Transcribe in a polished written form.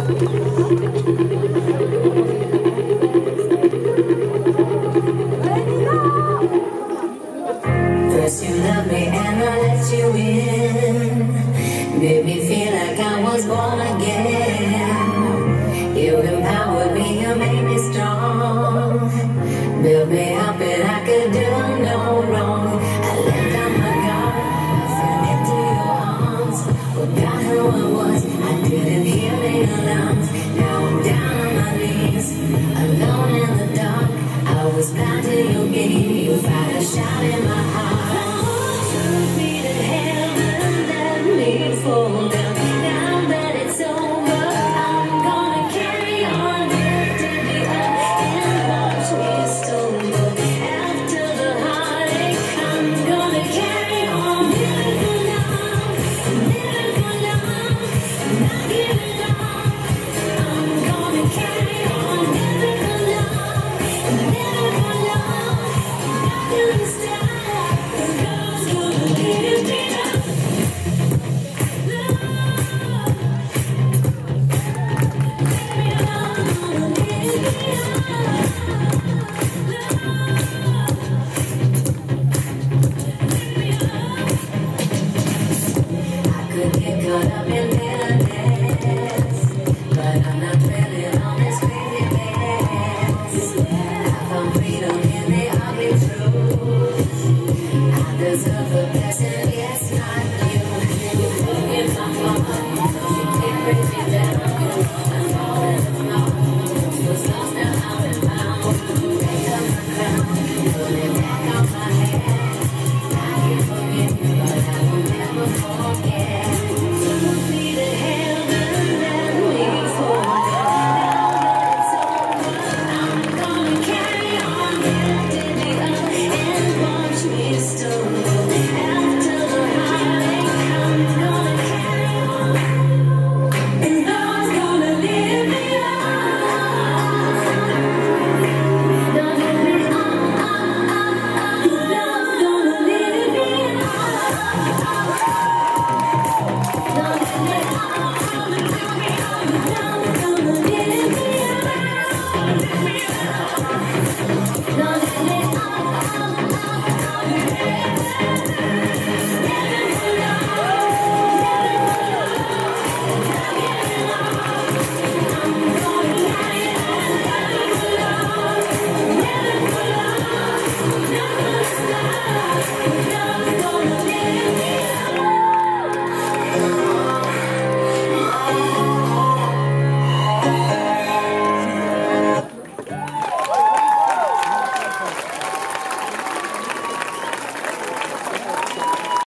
First you loved me and I let you in. Made me feel like I was born again. You empowered me, you made me strong. Built me up and I could do no wrong. I let down my guard, I fell into your arms. Forgot who I was, I didn't hear the alarms. Now I'm down.